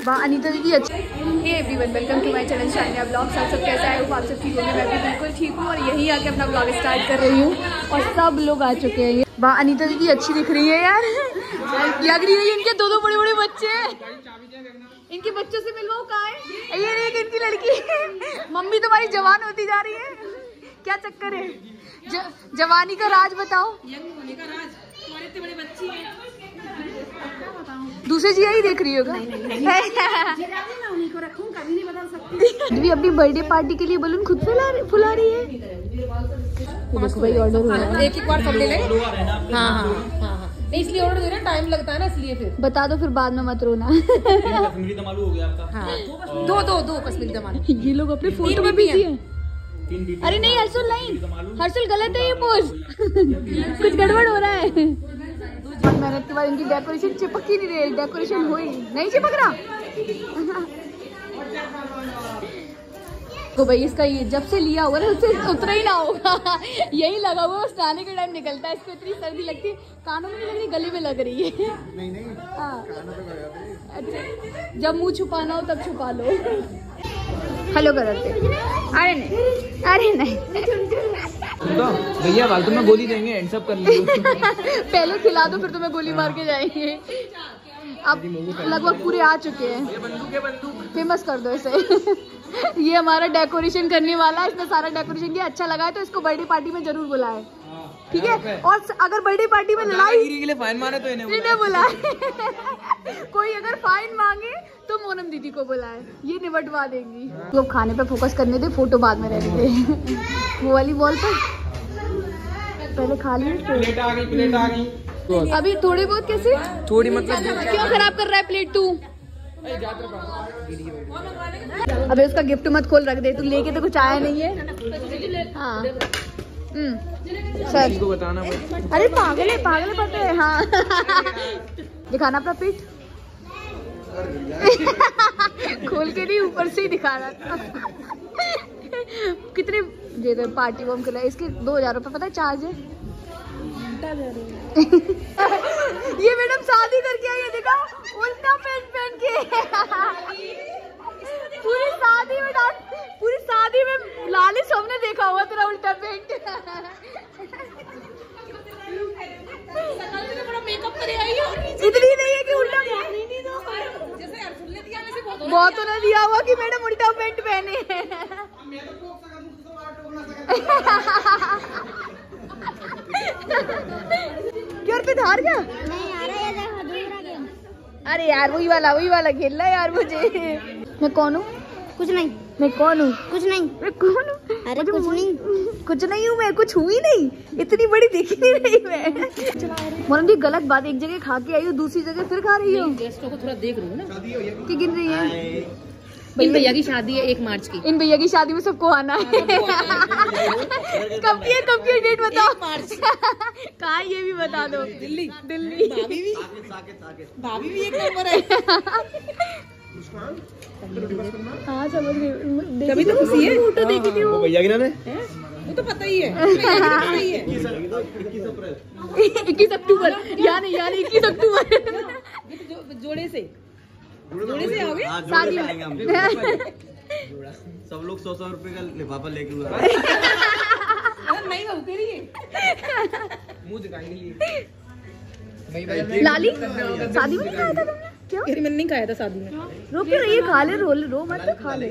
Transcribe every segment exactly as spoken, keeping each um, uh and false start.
वाह अनीता दीदी अच्छी। Hey everyone, welcome to my channel Shainiya blogs. आप सब कैसे आए हो? आप सब ठीक होंगे, मैं भी बिल्कुल ठीक हूँ और यहीं आके अपना ब्लॉग स्टार्ट कर रही हूँ और सब लोग आ चुके हैं। वाह अनीता दीदी अच्छी दिख रही है यार, लग रही है इनके दो दो बड़े बड़े बच्चे। इनके बच्चों से मिलवाओ, कहाँ है ये? एक इनकी लड़की। मम्मी तुम्हारी जवान होती जा रही है, क्या चक्कर है? ज, जवानी का राज बताओ। यंग होने का राज, तुम्हारे इतने बड़े बच्चे हैं। दूसरे जी यही देख रही होगा। भी अपनी बर्थडे पार्टी के लिए बलून खुद फुला फुला रही है। देखो भाई ऑर्डर हो रहा है, एक एक बार सब ले ले। हाँ हाँ हाँ, नहीं इसलिए ऑर्डर दे रहे, टाइम लगता है ना इसलिए। फिर बता दो, फिर बाद में मत रोना। कश्मीरी दमालू हो गया आपका। हाँ दो दो दो कश्मीरी दमालू। ये लोग अपने फोटो में बिजी है। अरे नहीं हर्षुल, नहीं हर्षुल गलत है ये पोज। कुछ गड़बड़ हो रहा है। बहुत मेहनत के बाद इनकी डेकोरेशन चिपक ही नहीं रही। डेकोरेशन हुई नहीं, चिपक रहा। तो भाई इसका ये जब से लिया होगा ना उससे उतरा ही ना होगा। यही लगा हुआ है, स्नाने के टाइम निकलता है। इसको इतनी सर्दी लगती है, कानों में नहीं लग रही, गले में लग रही है। नहीं नहीं हाँ अच्छा, जब मुंह छुपाना हो तब छुपा लो। हेलो करते। अरे नहीं अरे नहीं भैया फालतू में गोली देंगे, एंड सब कर लो। पहले खिला दो फिर तुम्हें गोली मार के जाएंगे। अब लगभग पूरे आ चुके हैं। फेमस कर दो इसे। ये हमारा डेकोरेशन करने वाला है, इसने सारा डेकोरेशन किया। अच्छा लगा है तो इसको बर्थडे पार्टी में जरूर बुलाए, ठीक है? और अगर बर्थडे पार्टी में लड़ाई के लिए फाइन मारे तो इन्हें बुलाए। कोई अगर फाइन मांगे तो मोनम दीदी को बुलाए, ये निबटवा देंगी। लोग खाने पे फोकस करने दे, फोटो बाद में रहने दे। वो वाली बॉल पर पहले खा ली। प्लेट आ गई, प्लेट आ गई। अभी थोड़ी बहुत कैसे थोड़ी, मतलब क्यों खराब कर रहा है प्लेट तू? अबे उसका गिफ्ट मत खोल, रख दे। तू लेके तो कुछ आया नहीं है। हाँ सर को बताना। अरे पागल है, पागल है, पता है। हाँ दिखाना अपना पेट। खोल के नहीं, ऊपर से ही दिखा रहा था। कितने दे दो पार्टी वॉर्म के लिए? इसके दो हजार रुपये पता है चार्ज है। ये मैडम शादी करके आई है, देखा उल्टा पेंट पहन के। पूरी शादी में पूरी शादी में लाली सबने देखा हुआ तेरा उल्टा पेंट। मेकअप करे आई है, इतनी नहीं है कि उल्टा। बहुतों ने दिया हुआ कि मैडम उल्टा पेंट पहने। यार पे धार गया नहीं आ रहा है। अरे यार वही वाला वही वाला खेलना है यार मुझे। मैं कौन हूँ? कुछ नहीं। मैं कौन हूँ? कुछ नहीं। मैं कौन हूँ? अरे कुछ नहीं, कुछ नहीं हूँ मैं, कुछ हुई नहीं, इतनी बड़ी दिखी नहीं रही मैं। मोनम जी गलत बात, एक जगह खा के आई हो, दूसरी जगह फिर खा रही हो। गेस्टों को थोड़ा देख रही हूँ ना कि गिन रही है। इन भैया की शादी है एक मार्च की। इन भैया की शादी में सबको आना है। कब की है, कब की डेट बताओ? मार्च। कहाँ ये भी बता दो। दिल्ली। दिल्ली। भाभी भी भाभी भी एक नंबर है। हाँ समझ गई, तभी तो खुशी है। फोटो देखी थी वो भैया की ना, वो तो पता ही है। इक्कीस अक्टूबर यानी यानी इक्कीस अक्टूबर जोड़े से जोड़े से आओगे शादी में। सब लोग सौ सौ रुपए का लिफाफा लेके हुआ। नहीं हो मुँह दिखाएंगे। लाली शादी में नहीं खाया था तुमने? क्या? मैंने नहीं खाया था शादी में। रो क्यों रही है? खा ले, रो रो मत, खा ले।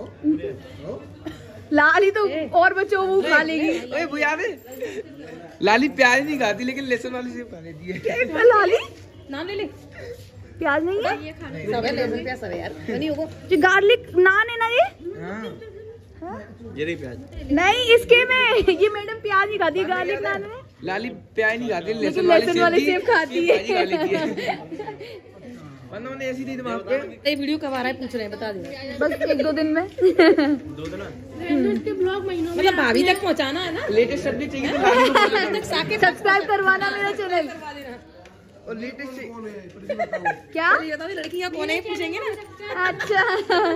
लाली तो और बच्चों वो खा लेगी। ओए वो याद है, लाली प्याज नहीं खाती लेकिन लहसुन वाली सेब खा लेती है। लाली नाम ले ले। प्याज नहीं है, सब है, लहसुन प्याज सब है यार। नहीं होगा जो गार्लिक नान है ना ये। हाँ ये नहीं प्याज नहीं, इसके में ये मैडम प्याज नहीं खाती, गार्लिक नान में। लाली प्याज नहीं खाती लेकिन लहसुन वाली सेब खाती है। ऐसी थी दिमाग पे। ये वीडियो कब आ रहा है पूछ रहे हैं, बता दे बस एक दो दिन में। दो दिन के ब्लॉग महीनों मतलब भाभी तक पहुंचाना है ना। लेटेस्ट अपडेट चाहिए तो सब्सक्राइब करवाना मेरा चैनल। क्या लड़कियां कौन है पूछेंगे ना। अच्छा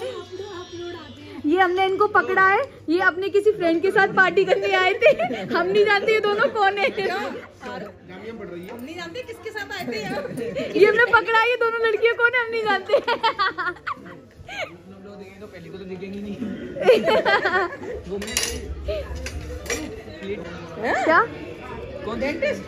ये हमने इनको पकड़ा है, ये अपने किसी फ्रेंड के साथ पार्टी करने आए थे। हम नहीं जानते ये दोनों कौन है, हम नहीं जानते किसके साथ आए थे यार। ये हमने पकड़ा है, ये दोनों लड़कियां कौन है हम नहीं जानते। तो पहले को तो दिखेंगी नहीं। क्या कौन डेंटिस्ट?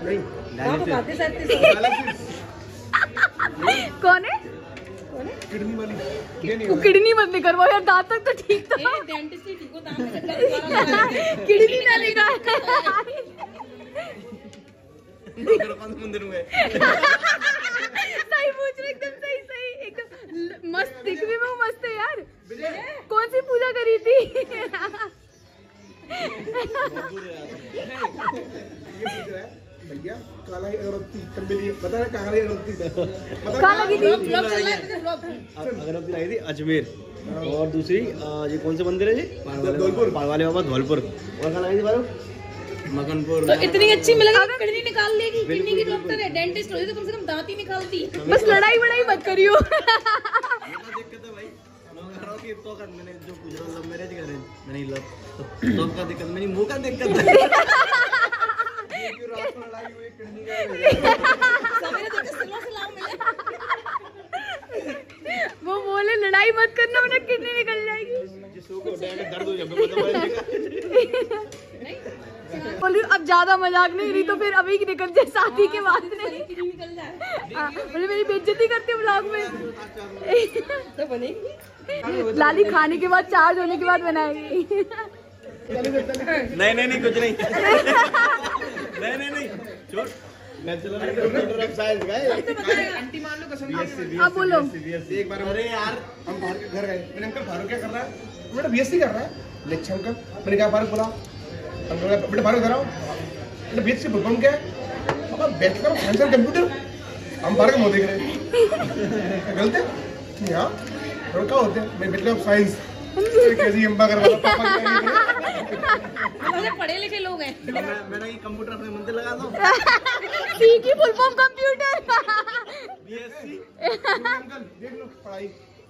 कौन है? किडनी वाली वो किडनी मत निकलवाओ यार, दांत तक तो ठीक था। डेंटिस्ट ही ठीक हो, दांत से किडनी ना निकाल। मंदिर में सही पूछ रहे, एकदम सही सही, एकदम मस्त दिखने में वो मस्त है यार। कौन सी पूजा करी थी? भैया काला अगरबत्ती कम्बली पता है, काला अगरबत्ती कहाँ लगी थी? अगरबत्ती लगी थी अजमेर, और दूसरी ये कौन से मंदिर है जी? धौलपुर, पाड़वाले बाबा धौलपुर। और कहाँ लगी थी बाबू? मकनपुर। तो इतनी अच्छी मिलेगी, किडनी निकाल लेगी। किडनी की डॉक्टर है, डेंटिस्ट होती तो कम से कम दांत ही निकालती। बस लड़ाई वड़ाई मत करियो। दिक्कत है भाई, तो कर मैंने जो पूछ रहा हूँ, मैरिज करें मैंने लव तो का दिक्कत, मेरी मुंह का दिक्कत है। वो बोले लड़ाई मत करना वरना किडनी निकल जाएगी। दर्द हो जाएगा। बोल रही अब ज्यादा मजाक नहीं रही तो फिर अभी निकल जाए, शादी के बाद नहीं। बोले मेरी बेइज्जती करती है ब्लॉग में। तो बनेगी लाली खाने के बाद, चार्ज होने के बाद बनाएगी। नहीं नहीं नहीं कुछ नहीं। नहीं नहीं नहीं छोड़, मैं चला कंप्यूटर ऑफ साइंस गए। आंटी मान लो कसम। अब बोलो। एक बार अरे यार हम बाहर के घर गए, मैंने अंकल फारूक क्या कर रहा है? बेटा बीएससी कर रहा है। लेक्चर अंकल, मैंने कहा फारूक बोला, बेटा फारूक कर रहा हूँ बीएससी बुलबम क्या है? अब bachelor of science and computer. हम फारूक मुंह देख रहे गलत है यहाँ और क्या होते हैं? मैं बैचलर ऑफ साइंस कैसी अम्बा कर रहा था। पढ़े लिखे लोग हैं। मैंने ये कंप्यूटर अपने मंदिर लगा दो। सीखी full form computer. BSc uncle देख लो पढ़ाई।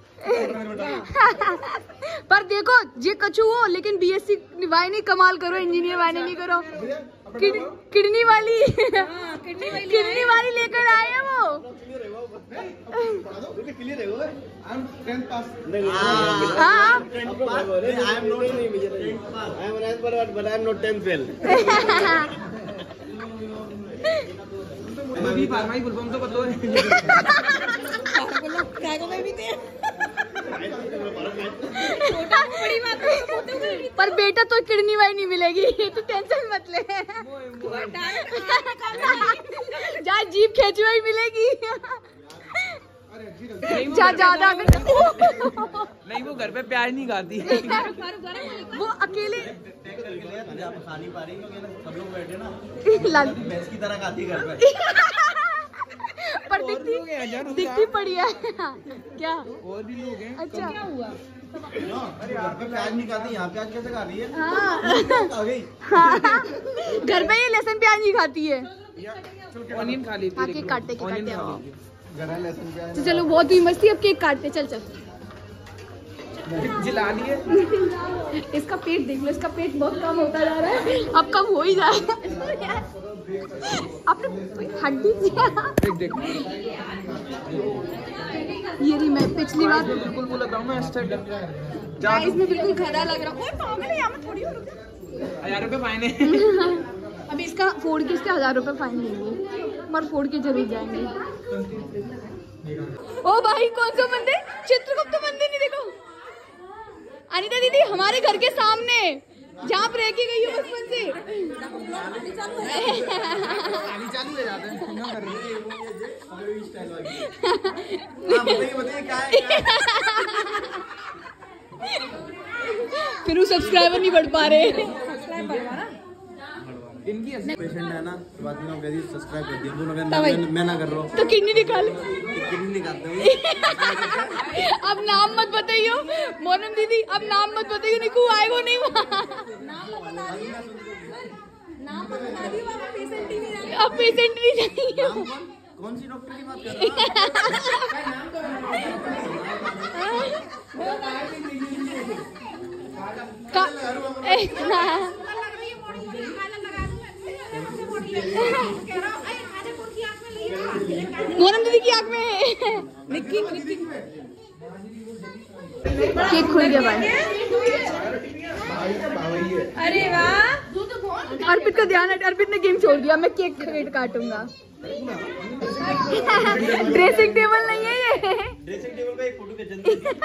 पर देखो ये कछु हो लेकिन बीएससी वाई नहीं कमाल करो, इंजीनियर वाई नहीं करो। किड, किडनी वाली किडनी वाली किडनी वाली लेकर आए हैं वो। क्लियर है वो। I am tenth pass. हाँ I am not I am एन पर but I am not tenth fail. अभी फार्माई फुल फॉर्म तो बदलो है। क्या को मैं भी थे। छोटा बड़ी बात है। पर बेटा तो किडनी वाई नहीं मिलेगी, तो टेंशन मत ले। जहाँ जीप खींची हुई मिलेगी। जा ज्यादा नहीं वो घर पे प्याज नहीं खाती। वो अकेले खा नहीं पा रही क्योंकि सब लोग बैठे ना भैंस की तरह खाती घर पे। पर दिखती दिखती पड़ी है क्या? और भी लोग हैं। अच्छा क्या हुआ? अरे यहाँ पे प्याज नहीं खाती, यहाँ प्याज कैसे खा रही है? हाँ। आ गई। घर पे ये लहसुन प्याज नहीं खाती है। ऑनियन खा लेती हाँ है। केक काटते केक ऑनियन काटते खा आओ। लेती है। तो चलो बहुत ही मस्ती, अब केक काटते। चल चल जिला लिए। इसका पेट देख लो, इसका पेट बहुत कम होता जा रहा है, अब कम हो ही जाएगा। आपने हड्डी देख देख ये रही मैं पिछली बार बिल्कुल वो लग रहा हूँ मैं इस टाइम। इसमें बिल्कुल गधा लग रहा है। पागल है यहाँ में थोड़ी हो। हजार रुपए फाइन है। अभी इसका फोड़ के इसके हजार रुपए फाइन लेंगे, पर फोड़ के जरूर जाएंगे। ओ भाई कौन सा मंदिर? चित्रगुप्त मंदिर नहीं देखो अनिता दीदी, हमारे घर के सामने जहाँ पर रह के गई हो बचपन से। चालू हो जाते हैं ना कर रही है बताइए बताइए क्या है? फिर वो सब्सक्राइबर नहीं बढ़ पा रहे। इनकी पेशेंट है ना, बात में कह दी सब्सक्राइब कर दिया दोनों मैं, मैं ना कर रहा हूँ तो किडनी निकाल। किडनी निकालते हैं। अब नाम मत बताइयो मोनम दीदी, अब नाम मत बताइयो, निकू आएगो नहीं। अब पेशेंट भी नहीं हूँ। कौन सी डॉक्टर की बात कर रहे मोनम दीदी की आँख में निक्की निक्की केक खुल गया भाई। अरे वाह, अर्पित का ध्यान है, अर्पित ने गेम छोड़ दिया। मैं केक काटूंगा। ड्रेसिंग टेबल नहीं है ये। ड्रेसिंग टेबल पे एक फोटो खींच।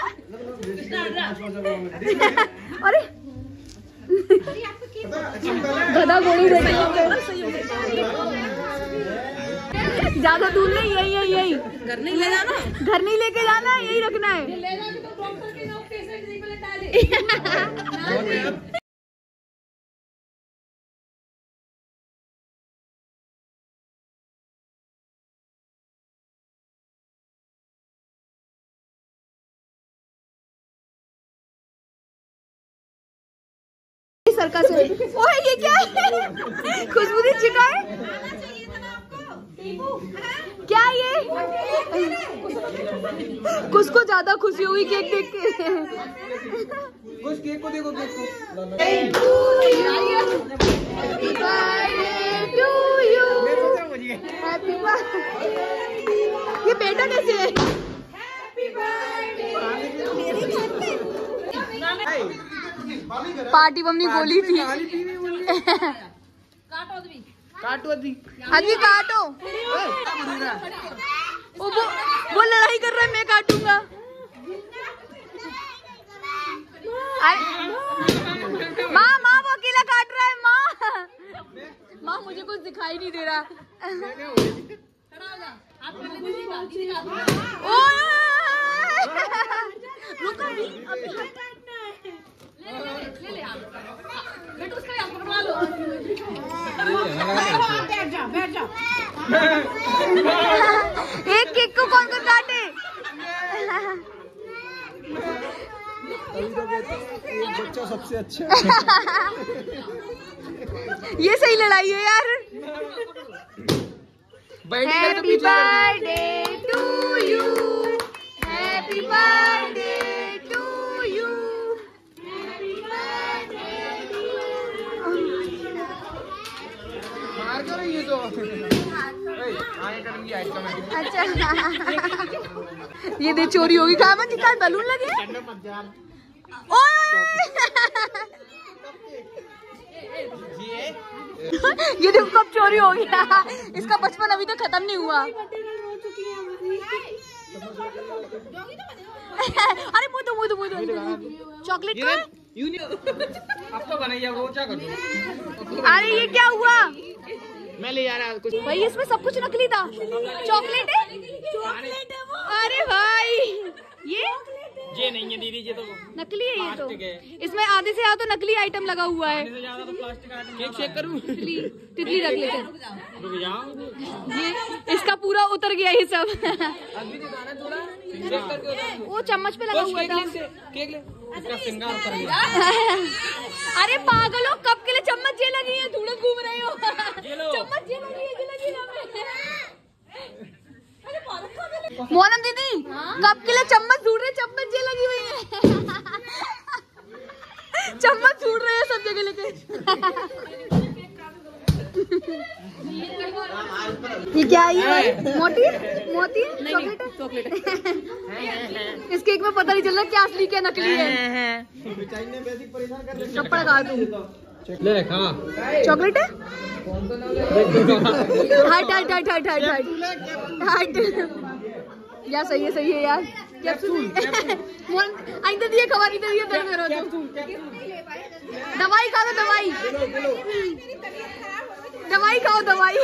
अरे गधा घोड़ी बैठी ज्यादा दूर नहीं, यही यही यही घर नहीं ले जाना, घर नहीं लेके जाना, यही रखना है। ले जाके तो डॉक्टर के नाम पेशेंट नहीं बोले डाले। सर्कस है। ओए ये क्या है? खुशबू दी चिका है क्या ये? कुछ को ज्यादा खुशी हुई केक देख के। कुछ केक को देखो, केक को। Happy birthday to you. Happy birthday. ये बेटा कैसे है? Happy birthday. पार्टी बमनी बोली थी। काटो अभी, काटो अभी। अभी काटो। वो वो, वो लड़ाई कर रहा है, मैं काटूंगा। माँ माँ वो अकेला काट रहा है। माँ माँ मुझे कुछ दिखाई नहीं दे रहा। ओए रुको अभी, ले ले आप बेटा, उसका यहाँ पकड़वा लो। बैठ जा बैठ जा। एक केक को कौन कौन काटे? बच्चा सबसे अच्छा। ये सही लड़ाई है यार। Happy birthday to you, happy birthday to you. मार कर रही है तो आगे करेंगी आइटम है। अच्छा ये दे चोरी होगी। कहाँ बंद कहाँ बैलून लगे? ओए ये देखो कब चोरी हो गया। इसका बचपन अभी तक खत्म नहीं हुआ। अरे मुँह दो मुँह दो मुँह दो। चॉकलेट का अब तो बनाइए, वो क्या करूँ? अरे ये क्या हुआ? मैं ले जा रहा कुछ भाई इसमें सब कुछ नकली था। चॉकलेट है, चॉकलेट है वो। अरे भाई ये ये नहीं है दीदी, ये तो नकली है। ये तो इसमें आधे से ज्यादा तो नकली आइटम लगा हुआ है। ज्यादा तो प्लास्टिक आइटम। केक चेक करूं? तितली तितली रख लेते हैं। रुक जाओ, ये इसका पूरा उतर गया ये सब। अभी दिखाना थोड़ा चेक करके। वो चम्मच पे लगा हुआ था। केक ले, इसका सिंगार उतर गया। अरे पागलों, कब के लिए चम्मच ये लगी है? धूड़े घूम रहे हो। चम्मच ये लगी है, ये लगी है। मोनम दीदी कब के लिए चम्मच ढूंढ रहे? चम्मच ये लगी हुई है। चम्मच ढूंढ रहे हैं सब जगह लेके। ये क्या है? ये मोटी मोती चॉकलेट चॉकलेट। इस केक में पता नहीं चल रहा क्या असली क्या नकली है। चप्पड़ खा दूं। ले खा। चॉकलेट है? हट हट हट हट हट हट हट। यार सही है सही है यार। कैप्सूल इधर दिए खबर, इधर दिए दर्द में रहो। दवाई खा लो, दवाई दवाई खाओ दवाई।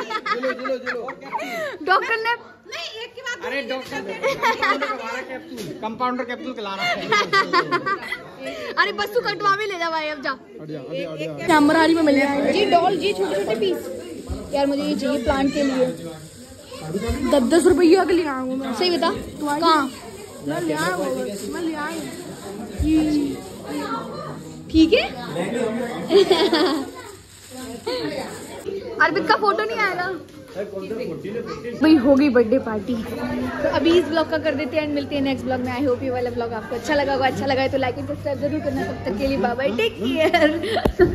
डॉक्टर ने अरे डॉक्टर कंपाउंडर कैप्सूल खिला रहा है। अरे बस तू कटवा भी ले जा भाई, अब जा। कैमरारी में मिल जाएगा जी डॉल जी, छोटे छोटे पीस। यार मुझे ये चाहिए प्लांट के लिए। दस दस रुपया के लिए आऊंगा मैं। सही बता कहाँ? मैं ले आया मैं ले आई। ठीक है। अर्पित का फोटो नहीं आएगा भाई, होगी बर्थडे पार्टी। तो अभी इस ब्लॉग का कर देते हैं एंड मिलते हैं नेक्स्ट ब्लॉग में। आई होप ये वाला ब्लॉग आपको अच्छा लगा होगा। अच्छा लगा है तो लाइक एंड सब्सक्राइब जरूर करना। तब तक के लिए बाय बाय, टेक केयर।